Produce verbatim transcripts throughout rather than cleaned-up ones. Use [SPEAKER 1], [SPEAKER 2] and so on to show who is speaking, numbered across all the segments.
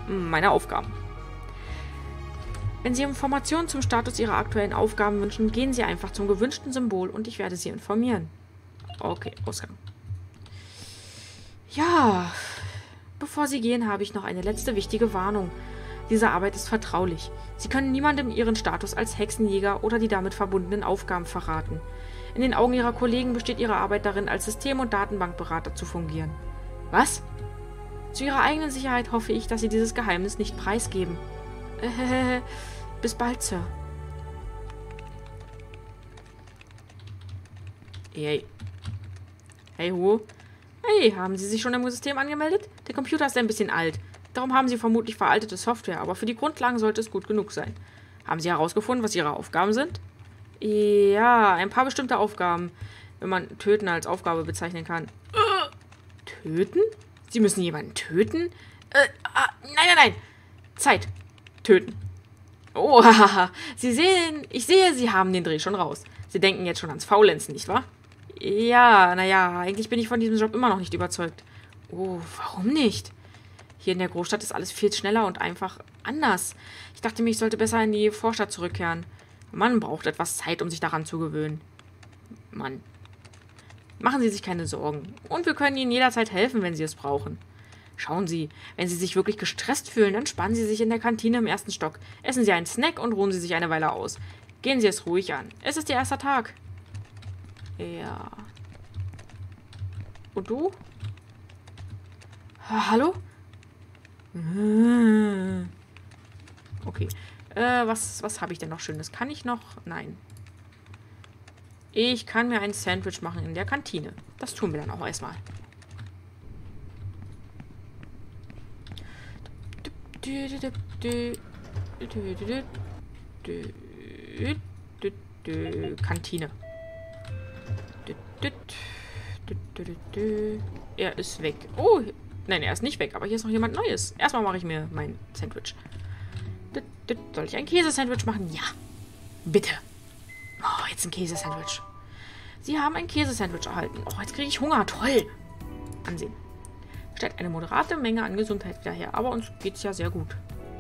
[SPEAKER 1] meine Aufgaben. Wenn Sie Informationen zum Status Ihrer aktuellen Aufgaben wünschen, gehen Sie einfach zum gewünschten Symbol und ich werde Sie informieren. Okay, Ausgang. Ja, bevor Sie gehen, habe ich noch eine letzte wichtige Warnung. Diese Arbeit ist vertraulich. Sie können niemandem Ihren Status als Hexenjäger oder die damit verbundenen Aufgaben verraten. In den Augen Ihrer Kollegen besteht Ihre Arbeit darin, als System- und Datenbankberater zu fungieren. Was? Zu Ihrer eigenen Sicherheit hoffe ich, dass Sie dieses Geheimnis nicht preisgeben. Äh, bis bald, Sir. Hey. Hey, Hu. Hey, haben Sie sich schon im System angemeldet? Der Computer ist ein bisschen alt. Darum haben Sie vermutlich veraltete Software, aber für die Grundlagen sollte es gut genug sein. Haben Sie herausgefunden, was Ihre Aufgaben sind? Ja, ein paar bestimmte Aufgaben, wenn man Töten als Aufgabe bezeichnen kann. Äh, töten? Sie müssen jemanden töten? Äh, ah, nein, nein, nein. Zeit. Töten. Oh, haha. Sie sehen, ich sehe, Sie haben den Dreh schon raus. Sie denken jetzt schon ans Faulenzen, nicht wahr? Ja, naja, eigentlich bin ich von diesem Job immer noch nicht überzeugt. Oh, warum nicht? Hier in der Großstadt ist alles viel schneller und einfach anders. Ich dachte mir, ich sollte besser in die Vorstadt zurückkehren. Man braucht etwas Zeit, um sich daran zu gewöhnen. Mann. Machen Sie sich keine Sorgen. Und wir können Ihnen jederzeit helfen, wenn Sie es brauchen. Schauen Sie, wenn Sie sich wirklich gestresst fühlen, entspannen Sie sich in der Kantine im ersten Stock. Essen Sie einen Snack und ruhen Sie sich eine Weile aus. Gehen Sie es ruhig an. Es ist Ihr erster Tag. Ja. Und du? Ha, hallo? Okay. Äh, was, was habe ich denn noch Schönes? Kann ich noch? Nein. Ich kann mir ein Sandwich machen in der Kantine. Das tun wir dann auch erstmal. Kantine. Er ist weg. Oh, nein, er ist nicht weg, aber hier ist noch jemand Neues. Erstmal mache ich mir mein Sandwich. Soll ich ein Käsesandwich machen? Ja. Bitte. Oh, jetzt ein Käsesandwich. Sie haben ein Käsesandwich erhalten. Oh, jetzt kriege ich Hunger. Toll. Ansehen. Stellt eine moderate Menge an Gesundheit wieder her, aber uns geht's ja sehr gut.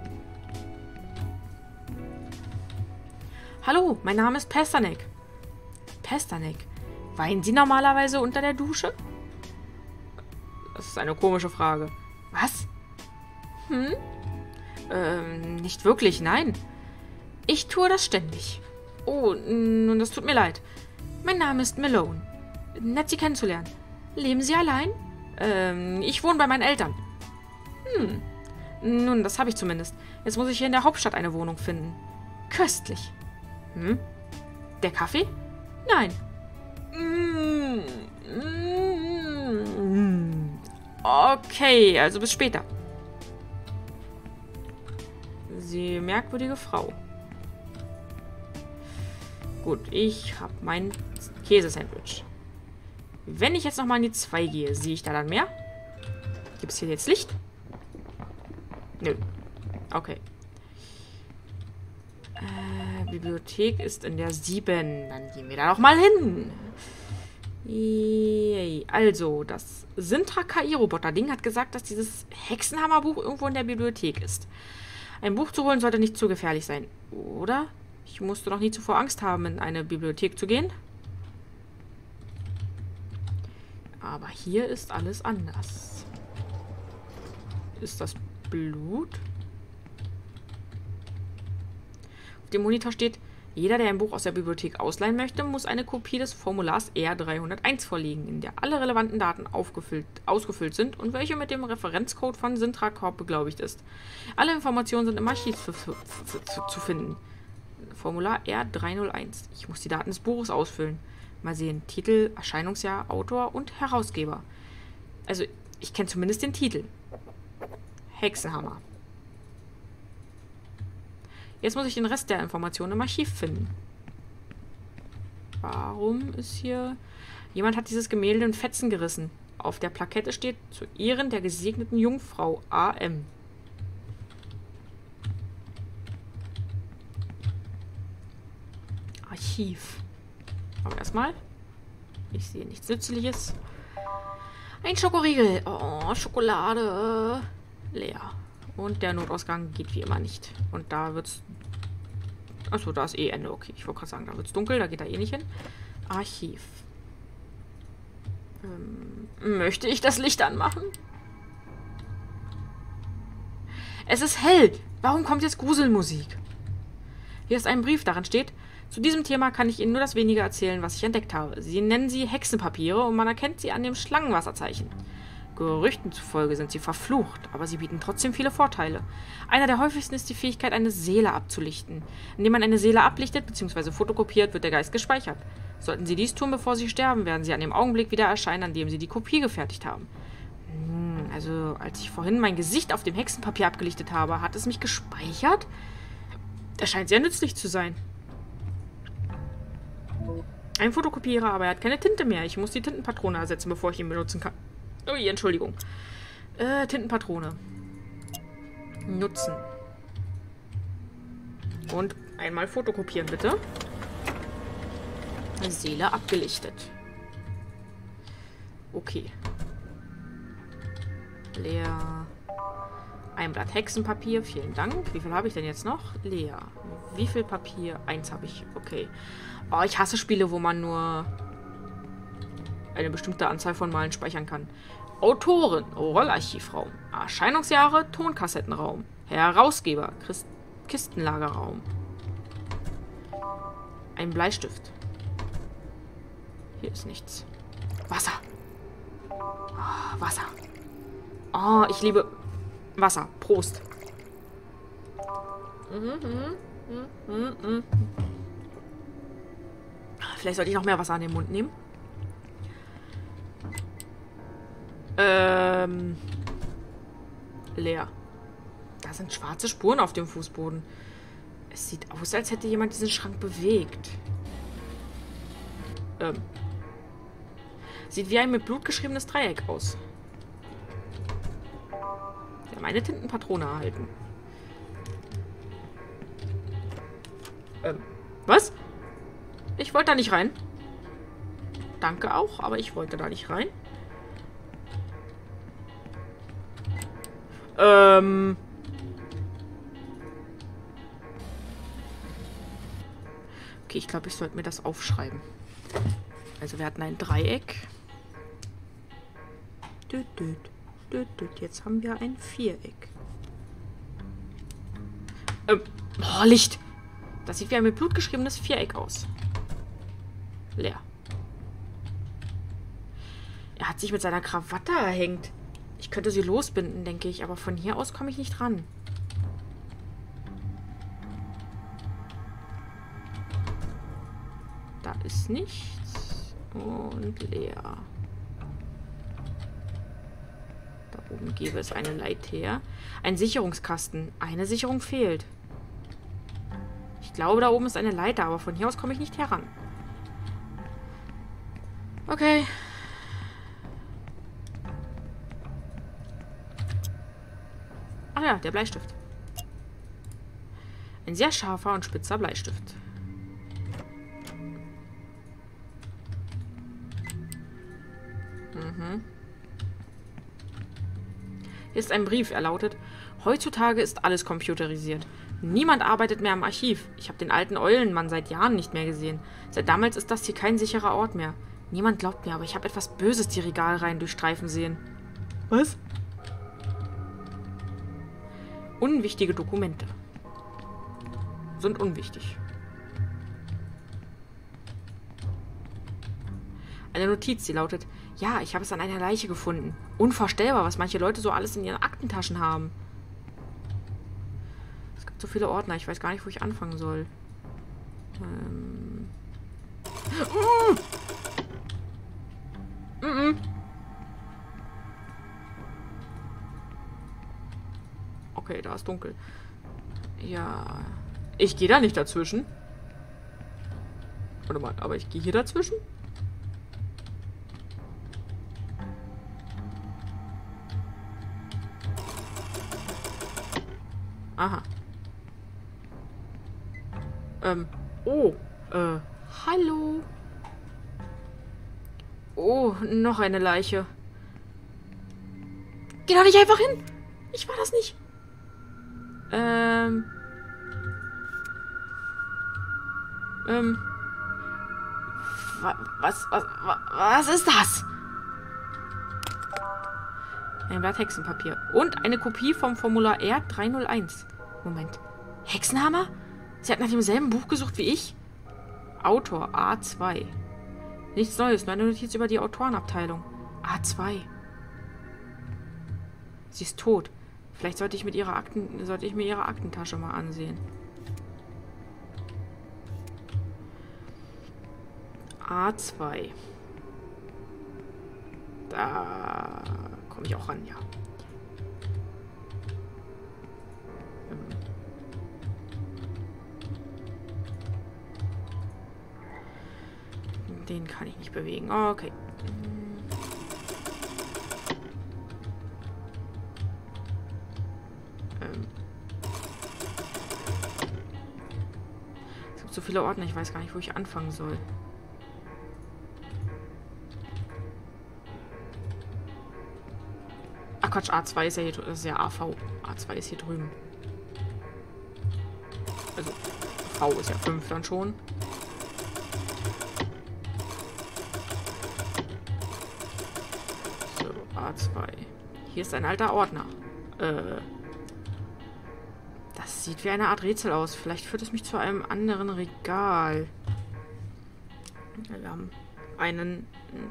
[SPEAKER 1] Hallo, mein Name ist Pestanek. Pestanek. Weinen Sie normalerweise unter der Dusche? Das ist eine komische Frage. Was? Hm? Ähm, nicht wirklich, nein. Ich tue das ständig. Oh, nun, das tut mir leid. Mein Name ist Malone. Nett, Sie kennenzulernen. Leben Sie allein? Ähm, ich wohne bei meinen Eltern. Hm. Nun, das habe ich zumindest. Jetzt muss ich hier in der Hauptstadt eine Wohnung finden. Köstlich. Hm? Der Kaffee? Nein. Mm, mm, okay, also bis später. Sie merkwürdige Frau. Gut, ich habe mein Käsesandwich. Wenn ich jetzt nochmal in die zwei gehe, sehe ich da dann mehr? Gibt es hier jetzt Licht? Nö. Okay. Äh, Bibliothek ist in der sieben. Dann gehen wir da doch mal hin. Yay. Also, das Sintra K I-Roboter-Ding hat gesagt, dass dieses Hexenhammerbuch irgendwo in der Bibliothek ist. Ein Buch zu holen sollte nicht zu gefährlich sein, oder? Ich musste noch nie zuvor Angst haben, in eine Bibliothek zu gehen. Aber hier ist alles anders. Ist das Blut? Auf dem Monitor steht, jeder, der ein Buch aus der Bibliothek ausleihen möchte, muss eine Kopie des Formulars R dreihunderteins vorlegen, in der alle relevanten Daten aufgefüllt, ausgefüllt sind und welche mit dem Referenzcode von Sintra Corp beglaubigt ist. Alle Informationen sind im Archiv zu, zu, zu, zu finden. Formular R dreihunderteins. Ich muss die Daten des Buches ausfüllen. Mal sehen. Titel, Erscheinungsjahr, Autor und Herausgeber. Also, ich kenne zumindest den Titel. Hexenhammer. Jetzt muss ich den Rest der Informationen im Archiv finden. Warum ist hier... Jemand hat dieses Gemälde in Fetzen gerissen. Auf der Plakette steht, zu Ehren der gesegneten Jungfrau A M. Archiv. Aber erstmal. Ich sehe nichts Nützliches. Ein Schokoriegel. Oh, Schokolade. Leer. Und der Notausgang geht wie immer nicht. Und da wird's... Achso, da ist eh Ende. Okay, ich wollte gerade sagen, da wird's dunkel, da geht er eh nicht hin. Archiv. Ähm, möchte ich das Licht anmachen? Es ist hell. Warum kommt jetzt Gruselmusik? Hier ist ein Brief, daran steht: Zu diesem Thema kann ich Ihnen nur das Wenige erzählen, was ich entdeckt habe. Sie nennen sie Hexenpapiere und man erkennt sie an dem Schlangenwasserzeichen. Gerüchten zufolge sind sie verflucht, aber sie bieten trotzdem viele Vorteile. Einer der häufigsten ist die Fähigkeit, eine Seele abzulichten. Indem man eine Seele ablichtet bzw. fotokopiert, wird der Geist gespeichert. Sollten Sie dies tun, bevor Sie sterben, werden Sie an dem Augenblick wieder erscheinen, an dem Sie die Kopie gefertigt haben. Hm, also, als ich vorhin mein Gesicht auf dem Hexenpapier abgelichtet habe, hat es mich gespeichert? Das scheint sehr nützlich zu sein. Ein Fotokopierer, aber er hat keine Tinte mehr. Ich muss die Tintenpatrone ersetzen, bevor ich ihn benutzen kann. Ui, Entschuldigung. Äh, Tintenpatrone. Nutzen. Und einmal fotokopieren, bitte. Seele abgelichtet. Okay. Leer. Ein Blatt Hexenpapier, vielen Dank. Wie viel habe ich denn jetzt noch? Leer. Wie viel Papier? Eins habe ich. Okay. Oh, ich hasse Spiele, wo man nur eine bestimmte Anzahl von Malen speichern kann. Autoren, Rollarchivraum. Erscheinungsjahre, Tonkassettenraum. Herausgeber, Christ Kistenlagerraum. Ein Bleistift. Hier ist nichts. Wasser. Oh, Wasser. Oh, ich liebe Wasser. Prost. Mhm, mhm, mhm, mhm. Vielleicht sollte ich noch mehr Wasser an den Mund nehmen. Ähm. Leer. Da sind schwarze Spuren auf dem Fußboden. Es sieht aus, als hätte jemand diesen Schrank bewegt. Ähm. Sieht wie ein mit Blut geschriebenes Dreieck aus. Ich habe meine Tintenpatrone erhalten. Ähm. Was? Ich wollte da nicht rein. Danke auch, aber ich wollte da nicht rein. Ähm. Okay, ich glaube, ich sollte mir das aufschreiben. Also wir hatten ein Dreieck. Düt, düt, düt, düt. Jetzt haben wir ein Viereck. Ähm. Oh, Licht. Das sieht wie ein mit Blut geschriebenes Viereck aus. Leer. Er hat sich mit seiner Krawatte erhängt. Ich könnte sie losbinden, denke ich, aber von hier aus komme ich nicht ran. Da ist nichts. Und leer. Da oben gäbe es eine Leiter. Ein Sicherungskasten. Eine Sicherung fehlt. Ich glaube, da oben ist eine Leiter, aber von hier aus komme ich nicht heran. Okay. Ach ja, der Bleistift. Ein sehr scharfer und spitzer Bleistift. Mhm. Hier ist ein Brief, er lautet: Heutzutage ist alles computerisiert. Niemand arbeitet mehr am Archiv. Ich habe den alten Eulenmann seit Jahren nicht mehr gesehen. Seit damals ist das hier kein sicherer Ort mehr. Niemand glaubt mir, aber ich habe etwas Böses die Regalreihen durchstreifen sehen. Was? Unwichtige Dokumente. Sind unwichtig. Eine Notiz, die lautet: Ja, ich habe es an einer Leiche gefunden. Unvorstellbar, was manche Leute so alles in ihren Aktentaschen haben. Es gibt so viele Ordner, ich weiß gar nicht, wo ich anfangen soll. Ähm. Uh! Mm-mm. Okay, da ist dunkel. Ja. Ich gehe da nicht dazwischen. Warte mal, aber ich gehe hier dazwischen? Aha. Ähm. Oh. Äh. Hallo. Oh, noch eine Leiche. Geh doch nicht einfach hin. Ich war das nicht. Ähm. Ähm. Was, was, was, was ist das? Ein Blatt Hexenpapier. Und eine Kopie vom Formular R dreihunderteins. Moment. Hexenhammer? Sie hat nach demselben Buch gesucht wie ich? Autor A zwei. Nichts Neues, nur eine Notiz über die Autorenabteilung. A zwei. Sie ist tot. Vielleicht sollte ich mit ihrer Akten, sollte ich mir ihre Aktentasche mal ansehen. A zwei. Da komme ich auch ran, ja. Den kann ich nicht bewegen. Okay. Ähm. Es gibt so viele Ordner, ich weiß gar nicht, wo ich anfangen soll. Ach Quatsch, A zwei ist ja hier drüben. Das ist ja A V. A zwei ist hier drüben. Also, V ist ja fünf dann schon. So, A zwei. Hier ist ein alter Ordner. Äh. Das sieht wie eine Art Rätsel aus. Vielleicht führt es mich zu einem anderen Regal. Wir haben einen...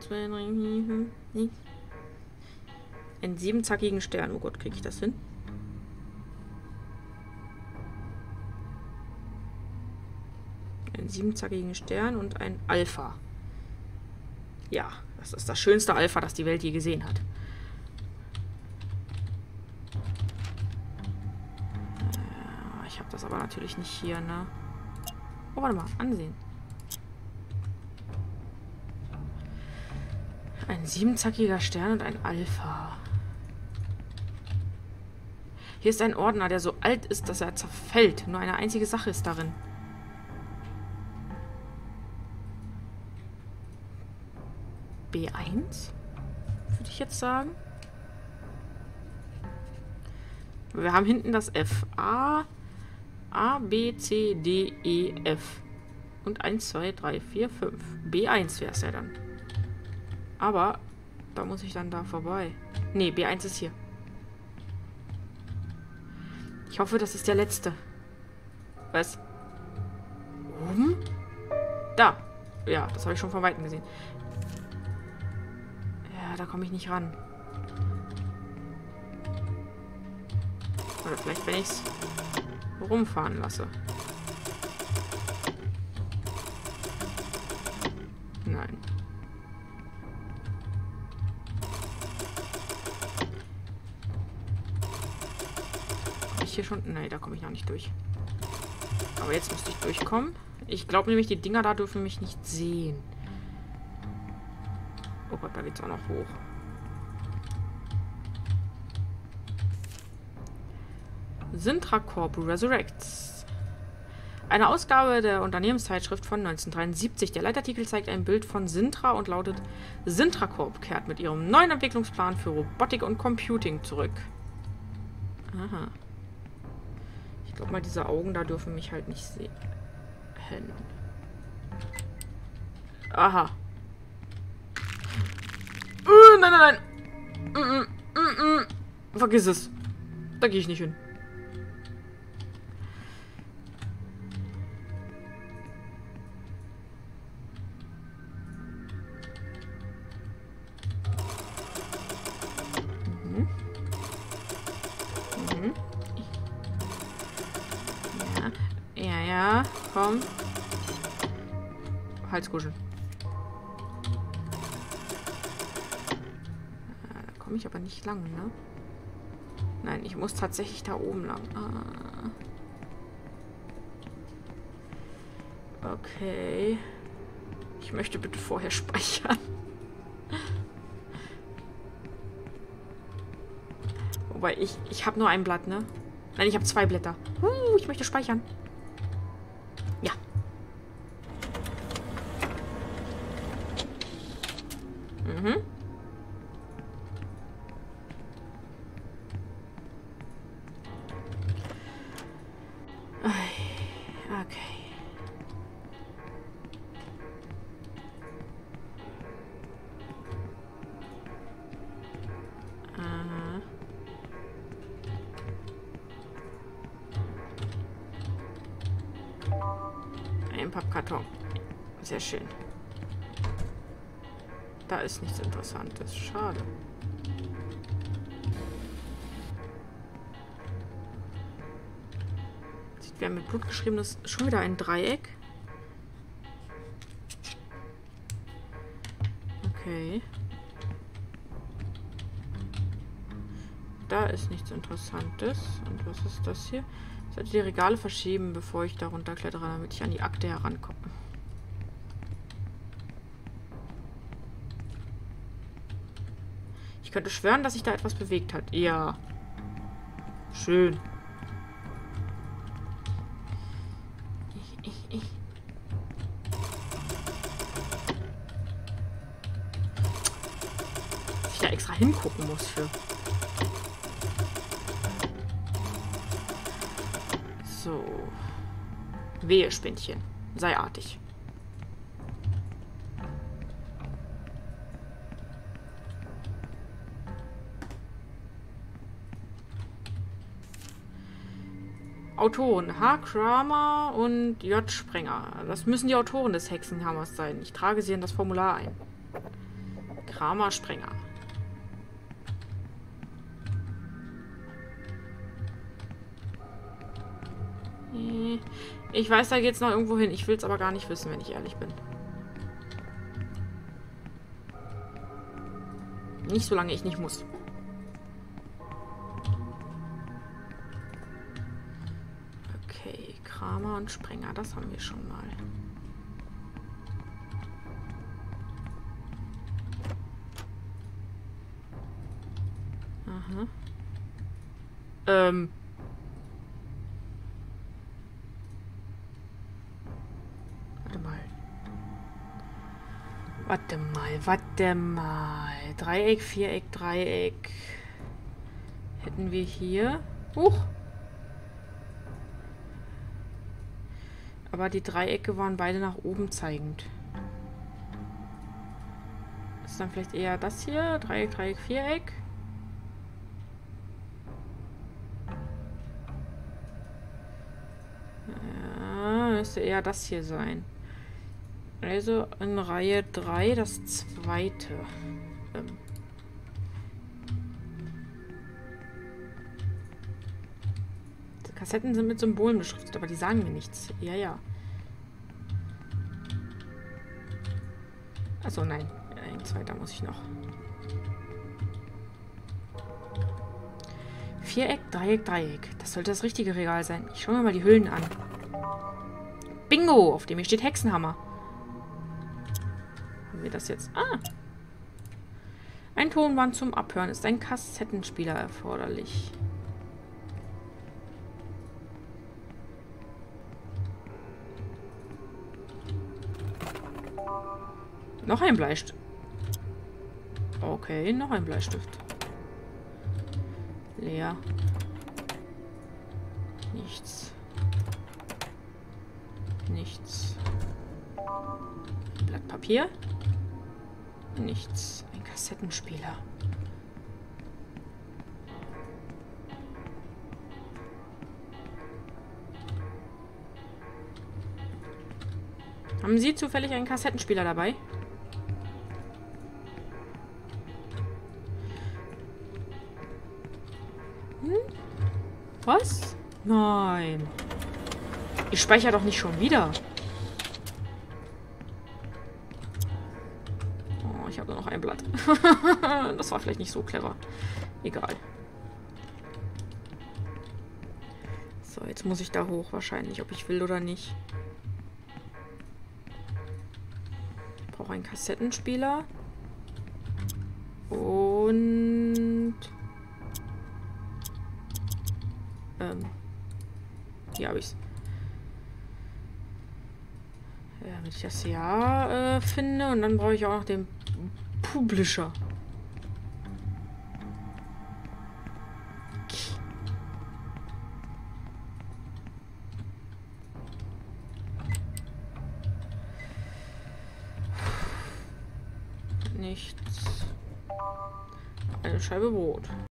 [SPEAKER 1] Einen siebenzackigen Stern. Oh Gott, kriege ich das hin? Einen siebenzackigen Stern und ein Alpha. Ja, das ist das schönste Alpha, das die Welt je gesehen hat. Ich habe das aber natürlich nicht hier, ne? Oh, warte mal, ansehen. Ein siebenzackiger Stern und ein Alpha. Hier ist ein Ordner, der so alt ist, dass er zerfällt. Nur eine einzige Sache ist darin. B eins? Würde ich jetzt sagen. Wir haben hinten das F. A, A, B, C, D, E, F. Und eins, zwei, drei, vier, fünf. B eins wäre es ja dann. Aber da muss ich dann da vorbei. Nee, B eins ist hier. Ich hoffe, das ist der letzte. Was? Oben? Da. Ja, das habe ich schon von Weitem gesehen. Ja, da komme ich nicht ran. Oder vielleicht, wenn ich es rumfahren lasse. Nein. Hier schon... Nein, da komme ich noch nicht durch. Aber jetzt müsste ich durchkommen. Ich glaube nämlich, die Dinger da dürfen mich nicht sehen. Oh Gott, da geht es auch noch hoch. Sintra Corp Resurrects. Eine Ausgabe der Unternehmenszeitschrift von neunzehnhundertdreiundsiebzig. Der Leitartikel zeigt ein Bild von Sintra und lautet: Sintra Corp kehrt mit ihrem neuen Entwicklungsplan für Robotik und Computing zurück. Aha. Ich glaube mal, diese Augen da dürfen mich halt nicht sehen. Aha. Uh, nein, nein, nein. Mm, mm, mm, mm. Vergiss es. Da gehe ich nicht hin. Mhm. Mhm. Ja, ja, ja. Komm. Halskuscheln. Da komme ich aber nicht lang, ne? Nein, ich muss tatsächlich da oben lang. Ah. Okay. Ich möchte bitte vorher speichern. Wobei, ich, ich habe nur ein Blatt, ne? Nein, ich habe zwei Blätter. Uh, ich möchte speichern. Ja. Mhm. Ein Pappkarton. Sehr schön. Da ist nichts Interessantes. Schade. Wir haben mit Blut geschriebenes schon wieder ein Dreieck. Okay. Da ist nichts Interessantes. Und was ist das hier? Ich sollte die Regale verschieben, bevor ich da runterklettere, damit ich an die Akte herankomme. Ich könnte schwören, dass sich da etwas bewegt hat. Ja. Schön. Ich, ich, ich. Ich da extra hingucken muss für. So. Wehe, Spinnchen. Sei artig. Autoren. H. Kramer und J. Sprenger. Das müssen die Autoren des Hexenhammers sein. Ich trage sie in das Formular ein. Kramer, Sprenger. Ich weiß, da geht's noch irgendwo hin. Ich will es aber gar nicht wissen, wenn ich ehrlich bin. Nicht solange ich nicht muss. Okay, Kramer und Sprenger, das haben wir schon mal. Aha. Ähm. Warte mal. Warte mal, warte mal. Dreieck, Viereck, Dreieck. Hätten wir hier. Huch. Aber die Dreiecke waren beide nach oben zeigend. Ist dann vielleicht eher das hier? Dreieck, Dreieck, Viereck. Ja, müsste eher das hier sein. Also in Reihe drei das zweite. Ähm. Die Kassetten sind mit Symbolen beschriftet, aber die sagen mir nichts. Ja, ja. Achso, nein. Ein zweiter muss ich noch. Viereck, Dreieck, Dreieck. Das sollte das richtige Regal sein. Ich schaue mir mal die Hüllen an. Bingo! Auf dem hier steht Hexenhammer. Haben wir das jetzt? Ah! Ein Tonband zum Abhören. Ist ein Kassettenspieler erforderlich? Noch ein Bleistift. Okay, noch ein Bleistift. Leer. Nichts. Nichts. Ein Blatt Papier. Nichts. Ein Kassettenspieler. Haben Sie zufällig einen Kassettenspieler dabei? Hm? Was? Nein. Ich speichere doch nicht schon wieder. Oh, ich habe nur noch ein Blatt. Das war vielleicht nicht so clever. Egal. So, jetzt muss ich da hoch wahrscheinlich, ob ich will oder nicht. Ich brauche einen Kassettenspieler. Und... Ähm... Hier habe ich es. Damit ich das ja äh, finde. Und dann brauche ich auch noch den Publisher. Nichts. Eine Scheibe Brot.